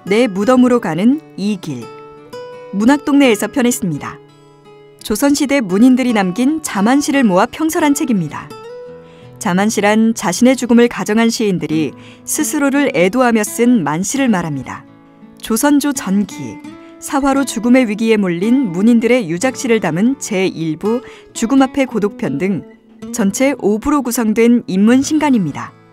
내 무덤으로 가는 이 길. 문학동네에서 편했습니다. 조선시대 문인들이 남긴 자만시를 모아 평설한 책입니다. 자만시란 자신의 죽음을 가정한 시인들이 스스로를 애도하며 쓴 만시를 말합니다. 조선조 전기, 사화로 죽음의 위기에 몰린 문인들의 유작시를 담은 제1부 죽음 앞의 고독편 등 전체 5부로 구성된 인문신간입니다.